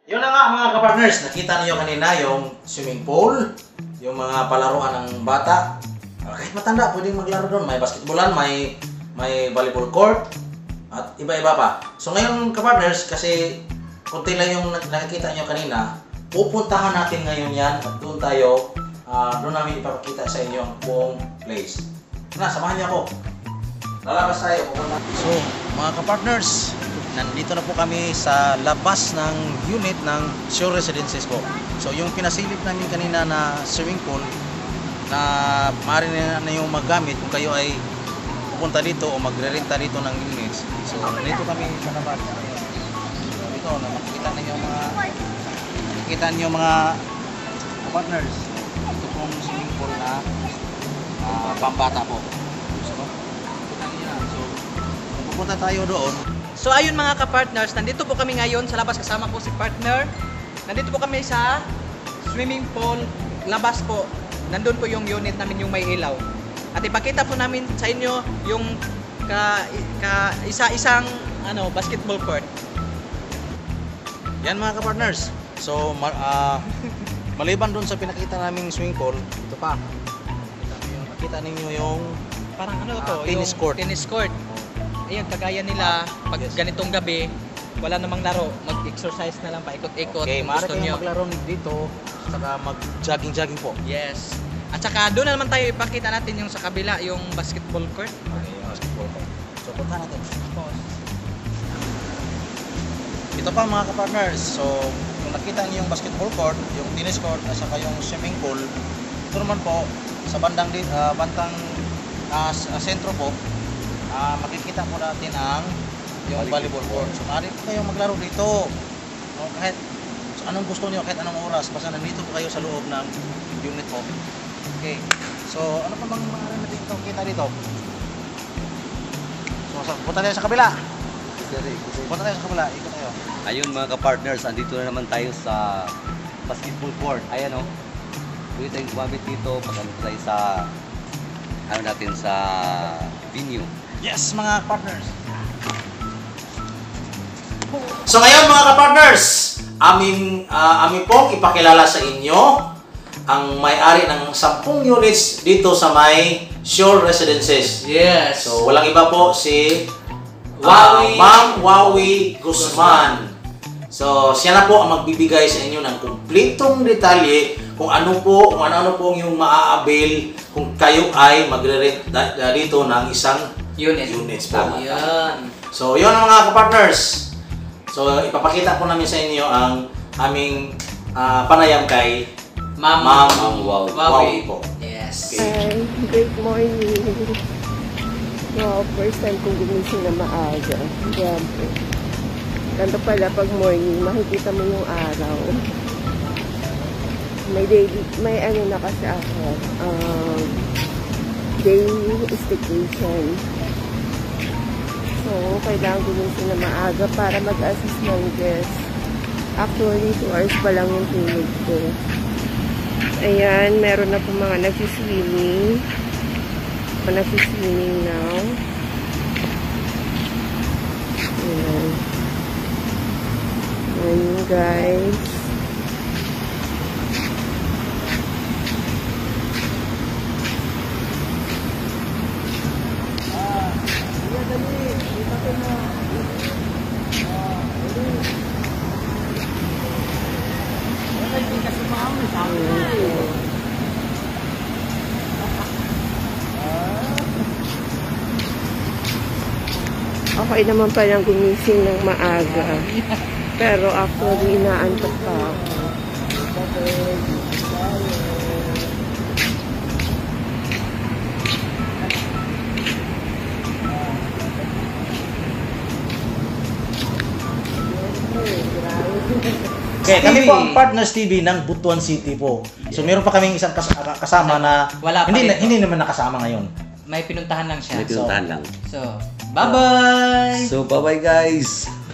Yun na nga mga kapartners, nakita niyo kanina yung swimming pool, yung mga palaruan ng bata. Kahit matanda, pwedeng maglaro doon. May basketballan, may volleyball court, at iba-iba pa. So ngayon kapartners, kasi konti lang yung nakikita niyo kanina, pupuntahan natin ngayon yan at doon tayo, doon namin ipapakita sa inyo ang buong place. Na, samahan niyo ako. Lalabas tayo. So mga kapartners, nandito na po kami sa labas ng unit ng Shore Residences po. So yung pinasilip namin kanina na swimming pool na maaari na yung maggamit kung kayo ay pupunta dito o magre-renta dito ng units. So dito kami sa labas. So dito na makikita niyo mga partners. Ito pong swimming pool na pambata po. So makikita niyo. So kung pupunta tayo doon. So ayun mga ka-partners, nandito po kami ngayon sa labas, kasama po si partner. Nandito po kami sa swimming pool, labas po. Nandun po yung unit namin, yung may ilaw. At ipakita po namin sa inyo yung isa-isang basketball court. Yan mga ka-partners. So maliban doon sa pinakita naming swimming pool, ito pa. Makita ninyo yung Parang tennis court. Tennis court. Ayun, kagaya nila, pag ganitong gabi, wala namang laro, mag-exercise na lang, paikot-ikot. Okay, kung maaari gusto kayong nyo maglaro dito, saka mag-jogging-jogging po. Yes. At saka doon na naman tayo ipakita natin yung sa kabila, yung basketball court. Okay, yung basketball court. So, punta natin. Ito pa mga ka-partners. So, kung nakita niyo yung basketball court, yung tennis court, at saka yung swimming pool, ito naman po, sa bandang sentro po, makikita po natin ang yung volleyball court. So, maaari po kayong maglaro dito. Kahit anong gusto niyo, kahit anong oras, basta nandito po kayo sa loob ng unit po. Okay. So, ano pa bang maaari natin kita dito? So, punta tayo sa kabila. Punta tayo sa kabila. Ikot tayo. Ayun mga ka-partners, andito na naman tayo sa basketball court. Ayan o. Pwede tayong gumamit dito pag tayo sa sa venue. Yes, mga partners. So ngayon mga ka-partners, amin pong ipakilala sa inyo ang may-ari ng 10 units dito sa may Shore Residences. Yes. So walang iba po si Ma'am Wawi Guzman. So siya na po ang magbibigay sa inyo ng kumplitong detalye kung ano po yung maa-avail kung kayo ay magre-rent dito ng isang units po. Ayan. So, yun ang mga ka-partners. So, ipapakita po namin sa inyo ang aming panayam kay Ma'am Wawi po. Yes. Okay. Hi, great morning. Wow, first time kong gumising na maaga. Grabe. Ganito pala pag morning, makikita mo yung araw. May ano na kasi ako. Day staycation. So, kailangan gumising na maaga para mag-assist ng guest. Actually, 2 hours pa lang yung tulog ko. Ayan, meron na po mga nagsiswimming. Nagsiswimming now. Ayan. Ayan guys. Okay naman palang gumising ng maaga. Pero actually, inaantok pa ako. Okay, kami po ang Partners TV ng Butuan City po. So, meron pa kaming isang kasama na hindi naman nakasama ngayon. May pinuntahan lang siya. May pinuntahan lang. So, bye-bye! So, bye-bye guys!